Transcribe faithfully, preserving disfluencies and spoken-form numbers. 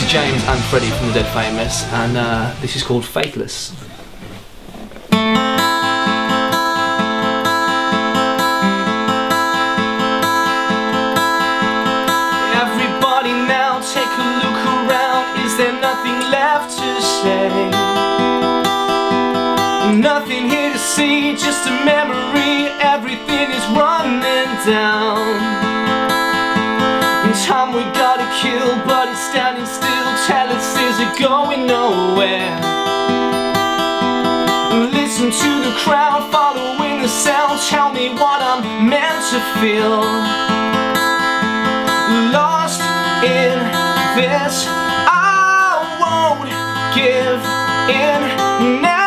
James and Freddie from the Dead Famous, and uh, this is called Faithless. Everybody now take a look around. Is there nothing left to say? Nothing here to see, just a memory. Everything is running down. Time we gotta kill, but it's standing still. Tell us, is it going nowhere? Listen to the crowd following the sound. Tell me what I'm meant to feel. Lost in this, I won't give in now.